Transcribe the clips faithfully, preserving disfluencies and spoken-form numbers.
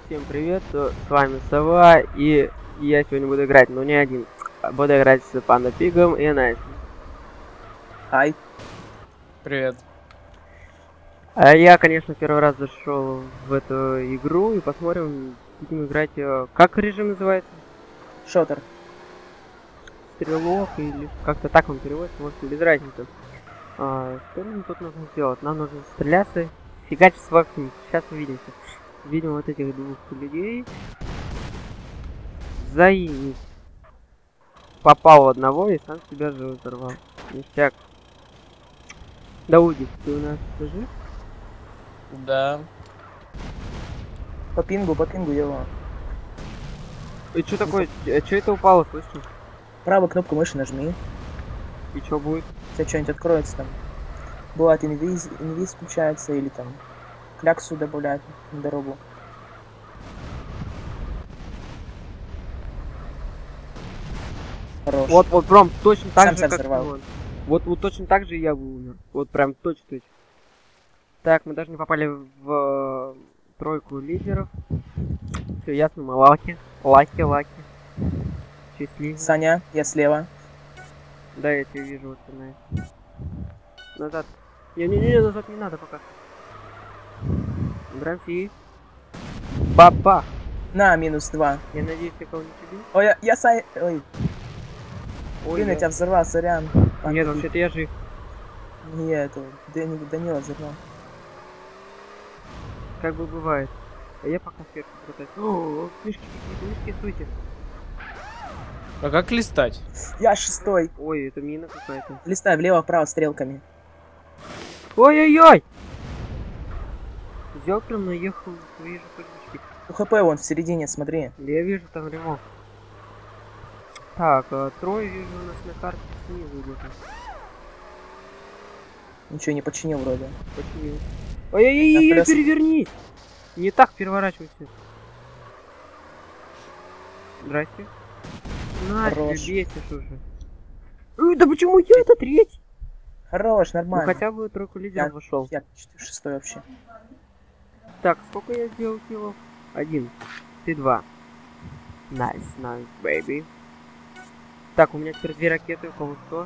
Всем привет, с вами Сова, и я сегодня буду играть, но не один. Буду играть с Панда Пигом и Найсом. Ай. Привет. А я, конечно, первый раз зашел в эту игру, и посмотрим, будем играть... Как режим называется? Шотер. Стрелок, или как-то так он переводится, может, без разницы. А, что нам тут нужно сделать? Нам нужно стреляться, фигачить с вакуумом. Сейчас увидимся. Видим вот этих двух людей. Заимить. Попал в одного и сам себя же взорвал. Ништяк. Даудик, ты у нас жив? Да. По пингу, по пингу его. И что такое? Что это упало, слышно? Правую кнопку мыши нажми. И что будет? У тебя что-нибудь откроется там. Бывает инвиз, инвиз включается или там кляксу добавляют на дорогу. Хорош. Вот, вот прям точно так Сам же, себя как взорвал. он. Вот, вот точно так же я бы умер. Вот прям точно-точно. Так, мы даже не попали в э, тройку лидеров. Все ясно, мы лаки. Лаки, лаки. Счастливы. Саня, я слева. Да, я тебя вижу, вот она. Назад. Не-не-не, назад не надо пока. Брамси. Баба. На, минус два. Я надеюсь, я кого-нибудь убил. Ой, я, я Саня... Ой, Ой, блин, я тебя взорвал, сорян. Нет, вообще-то я жив. Не, это Дани, Данила взорвал. Как бы бывает. А я пока сверху крутаюсь. О, мишки какие-то, мишки, стойте. А как листать? Я шестой. Ой, это мина какая-то. Листай влево-вправо стрелками. Ой-ой-ой! Взял прям наехал в свои же таблички. У ХП вон в середине, смотри. Я вижу там ремонт. Так, а, трое вижу у нас на карте снизу где-то. Ничего не починил вроде. Почему? Ой-ой-ой, плюс. перевернись! Не так переворачивайся. Здрасте. На, тебе Хорош. бесишь уже. Ой, да почему я это третий? Хорош, Ну нормально. хотя бы тройку лидеров Я- вошел. Я шестой вообще. Так, сколько я сделал киллов? Один. Ты два. Найс, найс, бэйби. Так, у меня теперь две ракеты, у кого что?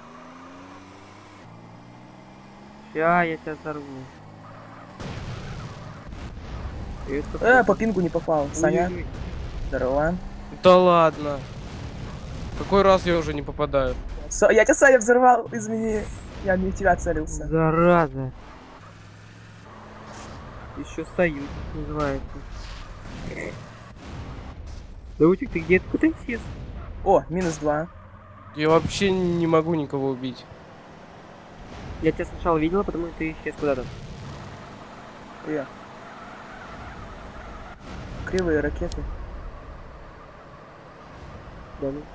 Ща я тебя взорву. Это Э, по пингу не попал. Саня, Ой-ой-ой. здорово. Да ладно. Какой раз я уже не попадаю? Со- я тебя, Саня, взорвал, извини. Я не в тебя целился. Зараза. Еще союз называется. Даутик, ты где? Ты куда исчез? О, минус два. Я вообще не могу никого убить. Я тебя сначала видела, потому что ты исчез куда-то. Э. Кривые ракеты. Да, ну.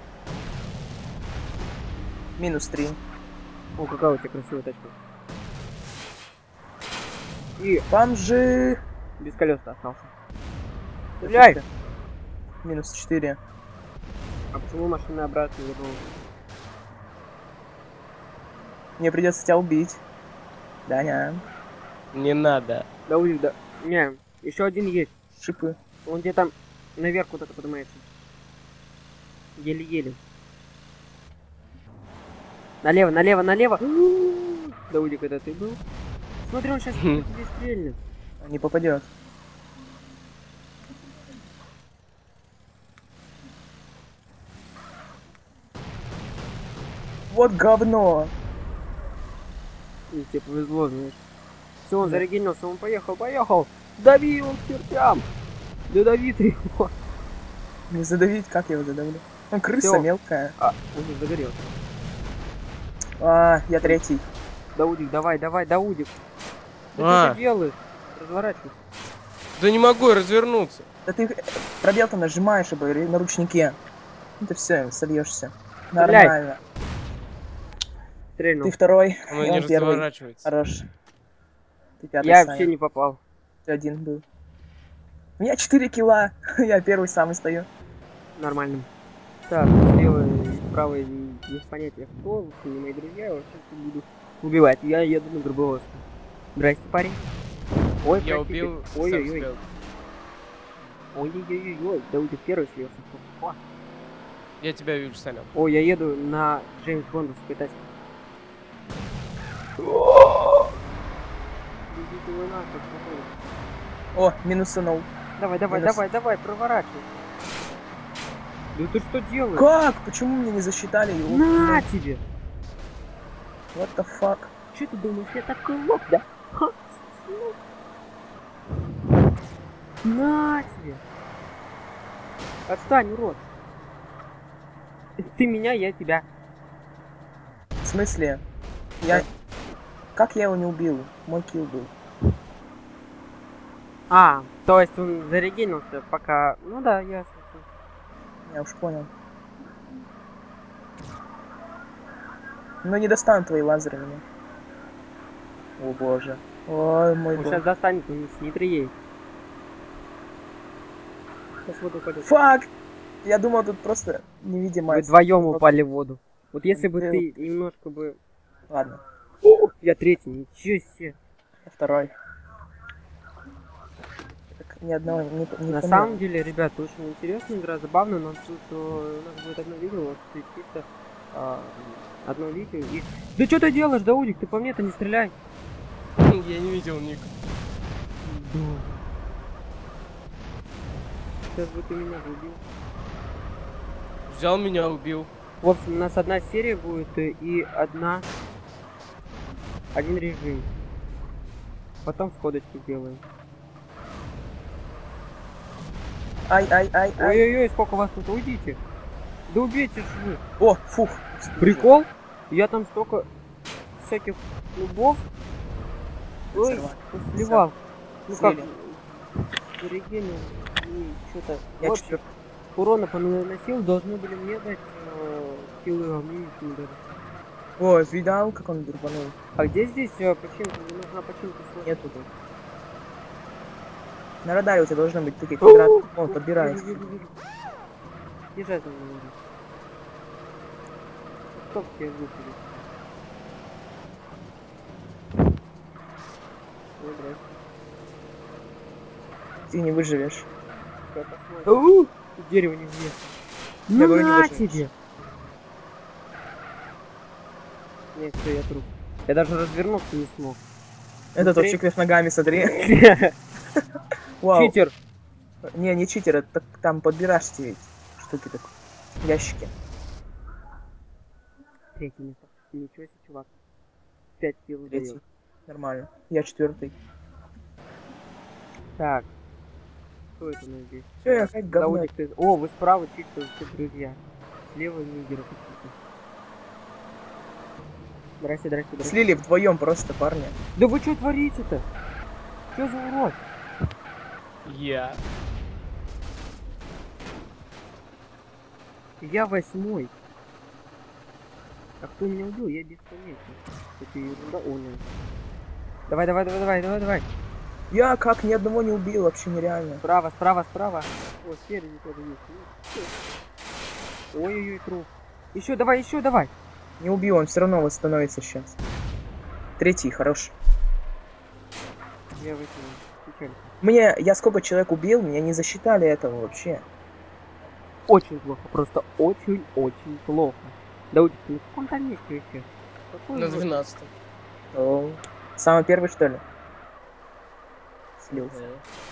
Минус три. О, какая у тебя красивая тачка. И Бомжи. без колес остался. Стреляй! Минус четыре. А почему машина обратно вернулась? Мне придется тебя убить. Даня. Не надо. Да улик, да. Не, еще один есть. Шипы. Он где там наверх куда-то поднимается. Еле-еле. Налево, налево, налево. Да улик, это ты был? Смотри, он сейчас тебе стрельнет. Не попадет. Вот говно. И тебе повезло, знаешь. Все, он зарегенился, он поехал, поехал. Дави его к чертям. Да дави ты его. Не задавить, как я его задавлю? Он крыса Всё. мелкая. А, он уже загорелся. А, я третий. Даудик, давай, давай, Даудик. Ты А. что ты делаешь? Разворачивайся. Да не могу я развернуться. Да ты пробел-то нажимаешь, чтобы на ручнике. Это все, сольешься. Стреляй. Нормально. Стрельнул. Ты второй, Оно и не он первый. разворачивается. Хорош. Ты пятый, Я Саня. вообще не попал. Ты один был. У меня четыре килла. Я первый самый стою. Нормально. Так, слева и справа не, не понятия кто, вы не мои друзья, я вообще буду убивать. Я еду на Горбовозку. Здрасте, парень. Ой, Я простите. убил. Ой-ой-ой. сам себя. Ой-ой-ой-ой, Даудик первый слился. О, Я тебя вижу, Саня. О, я еду на Джеймс Бондовской тачке. Идите вы нахуй, какой. О, минусанул. Давай, давай, Минус. давай, давай, проворачивай. Да ты что делаешь? Как? Почему мне не засчитали его? На тебе! What the fuck? Че ты думаешь, я такой лох, да? Ха, на тебе! Отстань, урод! Ты меня, я тебя. В смысле? Я... Как я его не убил? Мой килл был. А, то есть он зарегенился, пока... Ну да, ясно. Я уж понял. Но не достанут твои лазеры меня. О боже. Ой, мой Он бог. сейчас достанет, он с нитрой едет. Сейчас воду упадет. Фак! Я думал, тут просто Вы невидимость. вдвоем упали в воду. Вот если бы Ты- ты немножко бы... Ладно, Я третий, ничего себе. я второй. Так, ни одного не, не На помню. самом деле, ребята, очень интересная игра, забавно, но тут э, у нас будет одно видео, вот ты чисто а, одно видео и... Да что ты делаешь, Даудик, ты по мне-то не стреляй. Я не видел ник. Сейчас бы ты меня убил. Взял меня, убил. В общем, у нас одна серия будет э, и одна... Один режим. Потом сходочки сделаем. Ай, ай, ай, ай. Ой-ой-ой, сколько вас тут, уйдите. Да убейте ж вы. О, фух. Прикол? Я там столько всяких нубов. Ой, Взорвали. сливал. Ну как, Слили. регенил и что-то. Я В общем, четвертый. урона понаносил, должны были мне дать э, киллы, а мне ничего не дали. О, видал, как он дурбанул? А где здесь э, починка? Мне нужна починка. Нету тут. На радаре у тебя должны быть такие квадраты. Он подбирается. Вижу, вижу, вижу. Езжай за мной. Юрий. Стоп, я звук иду. Ой, здрасте. Ты не выживешь. Я посмотрю. Дерево не въест. Я говорю, не На выживешь. тебе! Нет, все, я труп. Я даже развернуться не смог. Это Смотри. тот вверх ногами, смотри. Вау. Читер! Не, не читер, это так- там подбираешь эти штуки так. Ящики. Третий место. Ничего себе, чувак. Пять килл Третий. даёт. Нормально. Я четвертый. Так. Что это у нас здесь? Все, я опять говно. Даудик, ты... О, вы справа чисто все друзья. Слева лидеры какие-то. Здрасте, здрасте, здрасте. Слили вдвоем просто, парни. Да вы что творите-то? Что за урод? Я. Я восьмой. А кто меня убил? Я бесконечный. Это ерунда. О, нет. Давай, давай, давай, давай, давай, давай. Я как ни одного не убил, вообще нереально. Справа, справа, справа. О, спереди тоже есть. Ой-ой-ой, труп. Еще, давай, еще, давай. Не убил, он все равно восстановится сейчас. Третий, хорош. Я выкинул. Печально. Мне, я сколько человек убил, меня не засчитали этого вообще. Очень плохо, просто очень-очень плохо. Даудик, ты на каком там месте вообще? Какой На урод? двенадцатом. О, самый первый, что ли? Слился.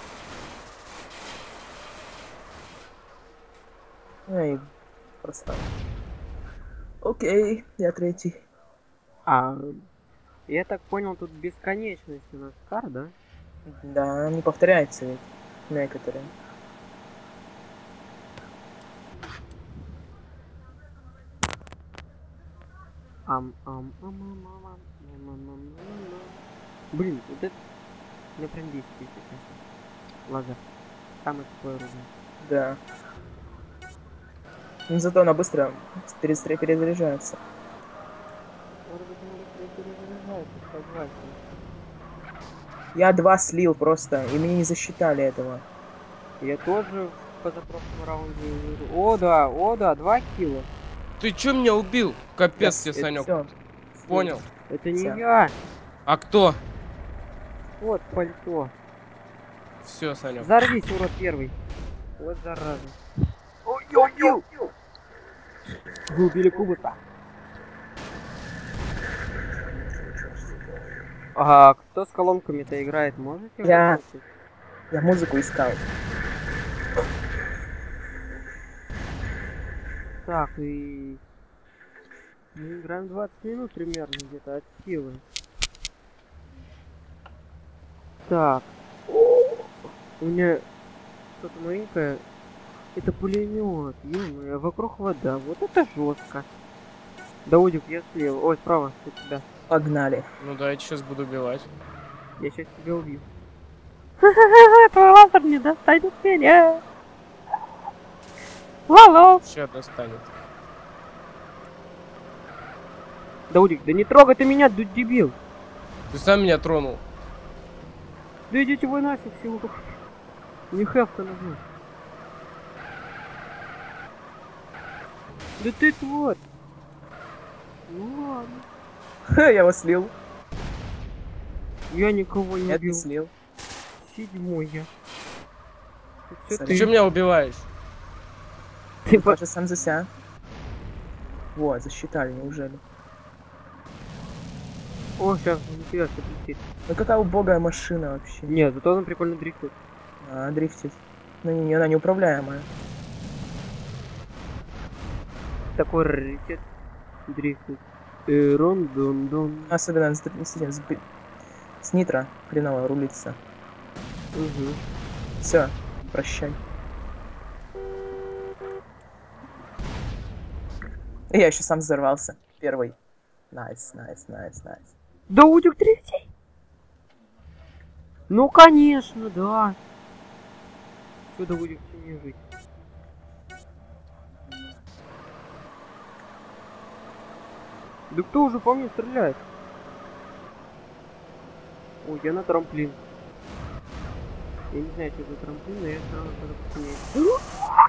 Ай, просрал. Окей, я третий. А, я так понял, тут бесконечность у нас кар, да? Да, не повторяется ведь некоторые. Ам, ам, ам, ам, ам, ам, ам, ам, ам, ам. Блин, вот это... Мне прям бесит, если честно. Лазер. Самое тупое оружие. Да. Но зато она быстро перестре- перезаряжается. Может быть, он быстрее перезаряжается, согласен. Я два слил просто, и мне не засчитали этого. Я тоже в позапрошлом раунде... О, да, о, да, два килла. Ты чё меня убил? Капец тебе, Это Санек. всё. Понял. Это не Всё. я. А кто? Вот пальто. Все, Санек. Взорвись, урод первый. Вот зараза. Ой-ой-ой! Вы убили Кубуса. А кто с колонками-то играет, можете? Я. выключить? Я музыку искал. Так, и... Мы играем двадцать минут примерно где-то от силы. Так. У меня что-то новенькое. Это пулемет. Ё-моё, вокруг вода. Вот это жестко. Даудик, я слева. Ой, справа, от тебя. Погнали. Ну да, я сейчас буду убивать. Я сейчас тебя убью. Ха-ха-ха, твой лазер не достанет меня. Лало. Сейчас достанет. Даудик, да не трогай ты меня, д- дебил. Ты сам меня тронул. Да идите вы нафиг всего. Не хэвка нужна. Да ты тварь. Ну ладно. Ха, я его слил. Я никого не Нет, не убил. слил. Седьмой я. Это всё Смотри. Ты ты. что меня убиваешь? Ты по- Паша сам за себя. Вот, засчитали, неужели? О, сейчас на тебя все летит. Ну какая убогая машина вообще. Нет, зато он прикольно дрифтует. А, дрифтит. Ну не, она неуправляемая. Такой раритет. Дрифтует. Э, рон-дон-дон. Особенно с, с, этим, с, б- с нитро хреново рулится. Угу. Все, прощай. И я еще сам взорвался. Первый. Найс, найс, найс, найс. Даудик третий? Ну конечно, да. Все, Даудик, тебе не жить. Да кто уже по мне стреляет? Ой, я на трамплин. Я не знаю, что это трамплин, но я сразу подумал.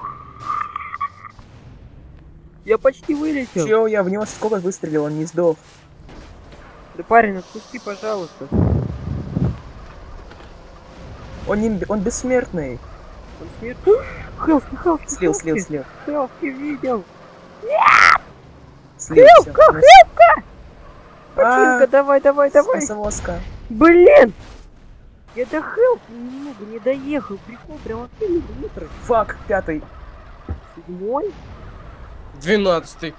Я почти вылетел. Чё, я в него сколько выстрелил, он не сдох. Да парень, отпусти, пожалуйста. Он, не, он бессмертный. Он смерть. Хелски, Хелски, Слил, слил, слил. Хелски видел. Слил, всё. Починка, давай, давай, давай. Спасовозка. Блин! Я до Хелки немного не доехал. Прикол, прям в миллиметров. Фак, пятый. Седьмой? Двенадцатый.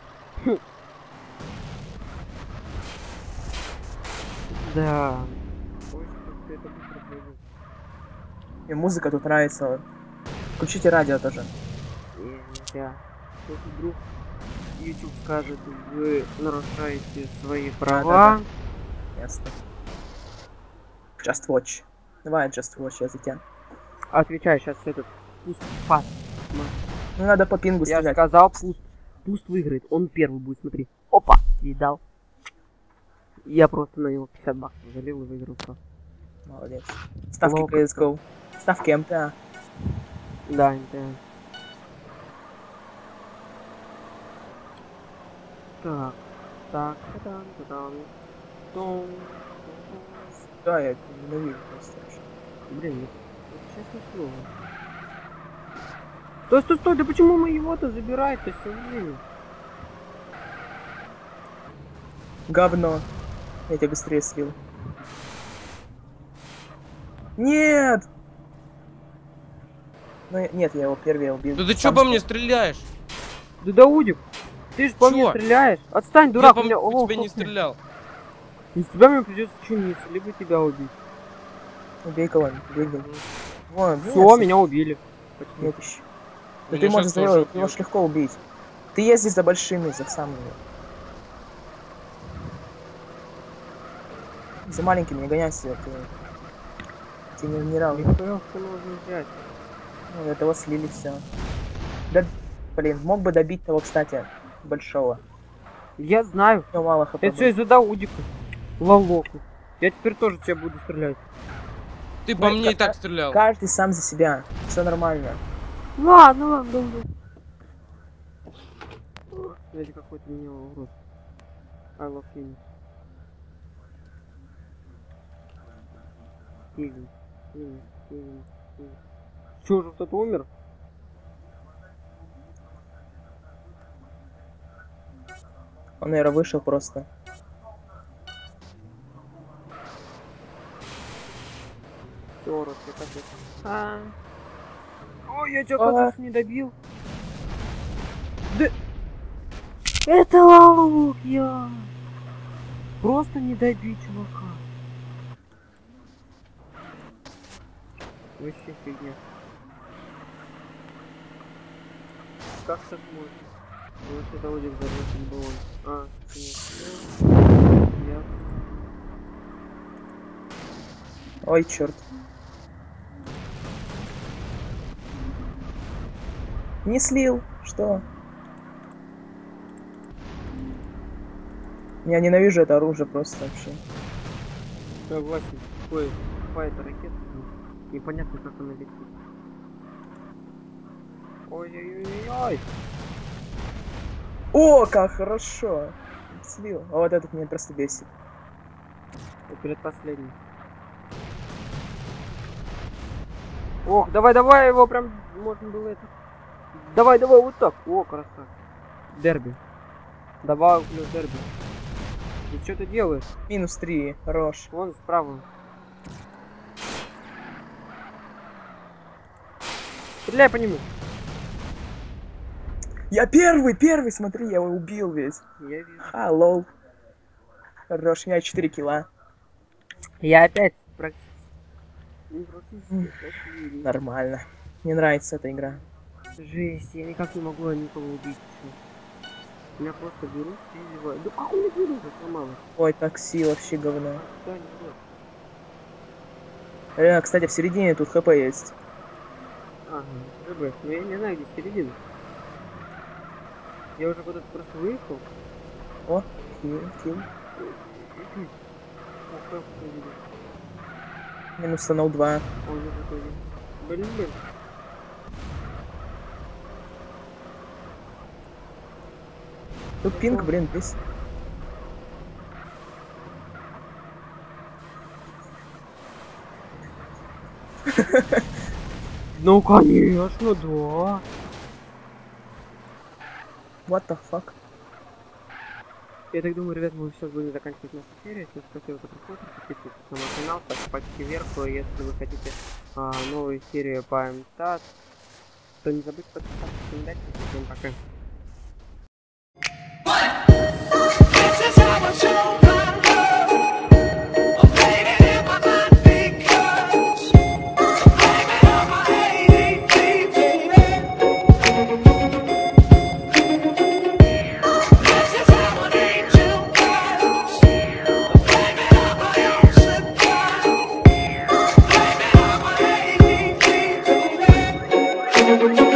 Да. Ой, как всё это быстро пойдет. Мне музыка тут нравится. Включите радио тоже. Нельзя. Если вдруг YouTube скажет, вы нарушаете свои права. Ясно. Just Watch. Давай, Just Watch, я за тебя. Отвечаю, сейчас этот пуст пас. Ну надо по пингу Я стрелять. сказал, пуст, пуст выиграет. Он первый будет, смотри. Опа, видал. Я просто на него пятьдесят баксов залил и выиграл просто. Молодец. Ставки Ловко. си эс го. Ставки эм тэ а. Да, да. Так, так, та-дан, та-дан, тон, Да, я ненавижу просто. блин, ну, это честное слово. Стой, стой, стой, да почему мы его-то забирает-то все время? Говно. Я тебя быстрее слил. Нет! Ну, я- нет, я его первый убил. Да ты чё Сам по что- мне стреляешь? Да Даудик, ты же по Чё? мне стреляешь. Отстань, Я дурак, по у меня... по О, тебе не о, стрелял. Из тебя мне придется чиниться, либо тебя убить. Убей кого-нибудь, убей. Вон, Все, меня убили. Почти. Нет еще. Да Меня ты можешь щас тоже его, ты убьют. можешь легко убить. Ты езди за большими, за самыми. За маленькими не гоняйся, ты... Ты не генерал. Нихуя-ка нужно взять. Ну, этого слили все. Да, блин, мог бы добить того, кстати, большого. Я знаю. Но мало хп. Это все из-за Даудика. Лолоку. Я теперь тоже тебя буду стрелять. Ты по Ну, мне и ка- так стрелял. Каждый сам за себя. Все нормально. Ладно, ладно, ладно. Смотрите, какой-то меня урод. I love Phoenix. Кевин, Кевин, Кевин, Кевин. Чё, уже кто-то умер? Он, наверное, вышел просто. Всё, рот, я капец. А. Ой, я тебя, А. оказывается, не добил. Да... Это лук, я. Просто не добить чувака. Вообще фигня. Как так можно? Вот это будет взорвать баллон. А, конечно. Я... Ой, черт. Не слил. Что? Я ненавижу это оружие просто вообще. Согласен. Ой, какая-то ракета. Непонятно, как она летит. Ой-ой-ой-ой. О, как хорошо. Слил. А вот этот меня просто бесит. Предпоследний. Ох, давай, давай его прям можно было это. Давай, давай, вот так. О, красавчик. Дерби. Давай, плюс дерби. Ты что ты делаешь? Минус три. Хорош. Вон справа. Стреляй по нему. Я первый, первый, смотри, я его убил весь. Я вижу. А, лол. Хорош, у меня четыре килла. Я опять практически. Не практически, а Нормально. Мне нравится эта игра. жесть, я никак не могу никого убить. Меня просто берут и избивают. Да как он меня берут, я сломала. Ой, такси вообще говно. Да, не берет. Э, кстати, в середине тут хп есть. Ага, РБ. Но я не знаю, где середина. Я уже куда-то просто выехал. О, хил, хил. Минус ноль два. Он уже такой. Блин, блин. Тут пинг, блин, здесь. Ну конечно, да. What the fuck? Я так думаю, ребят, мы сейчас будем заканчивать нашу серию. Всем спасибо за просмотр. Подписывайтесь на мой канал, ставьте пальчики вверх, если вы хотите а, новую серию по МТАТ, то не забудьте подписаться. Всем удачи, всем пока. This is how I show my love. I'm playing it in my mind because I'm blaming on my A D D, baby. This is how an angel goes. I'm blaming on my own supply. I'm blaming on my A D D, baby.